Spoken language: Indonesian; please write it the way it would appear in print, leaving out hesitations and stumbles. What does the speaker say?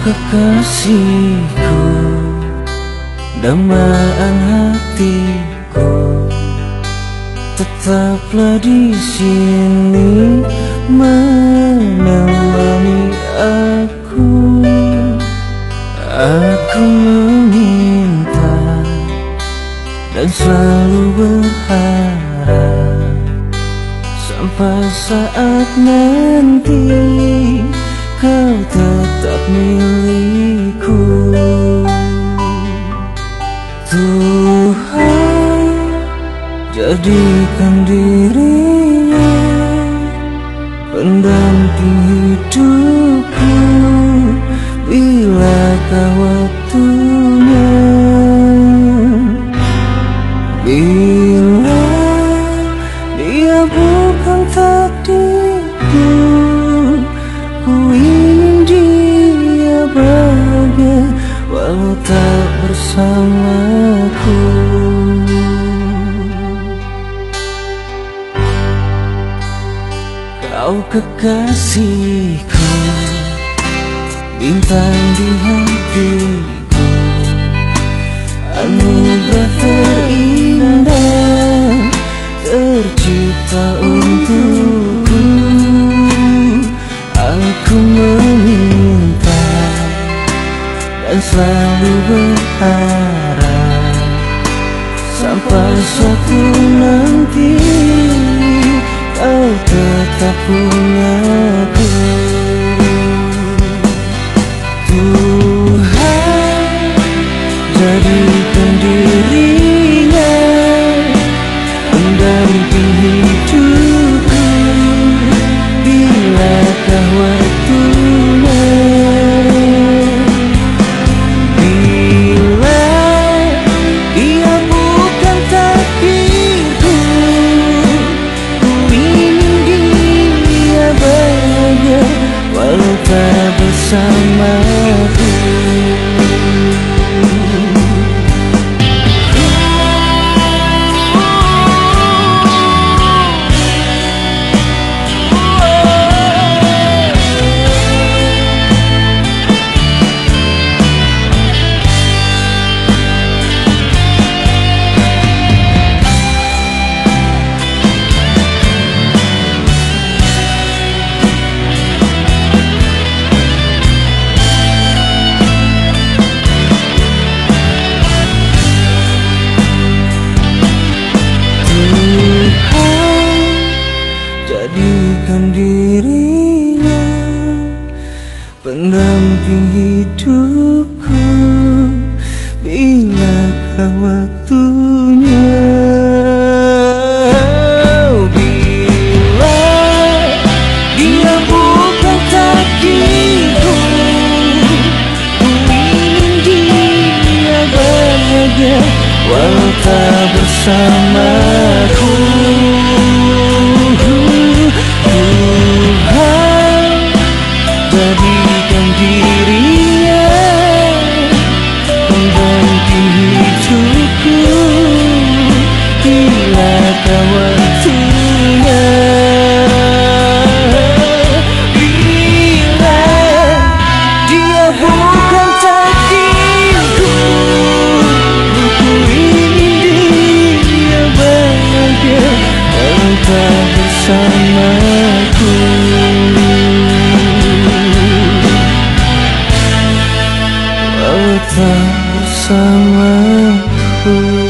kekasihku, dambaan hatiku, tetaplah di sini menemani aku. Aku meminta dan selalu berharap sampai saat nanti kau tetap milikku. Tuhan, jadikan dirinya pendamping hidupku bilakah waktunya. Bila dia bukan takdirku, ku ingin dia bahagia walau tak bersamaku. Kau kekasihku, bintang di hatiku, anugerah terindah tercipta untukku. Aku meminta dan selalu berharap sampai suatu nanti kau tetap punyaku. Tuhan, jadikan dirinya pendamping hidupku bilakah waktunya. Bila dia bukan takdirku, ku ingin dia bahagia walau tak bersamaku. Jadikan dirinya pendamping hidupku bilakah waktunya. Bila dia bukan takdirku, ku ingin dia bahagia walau tak bersamaku. Jadikan dirinya pendamping hidupku bilakah waktunya. Bila dia bukan takdirku, ku ingin dia bahagia walau tak bersamaku. Tak bersamaku.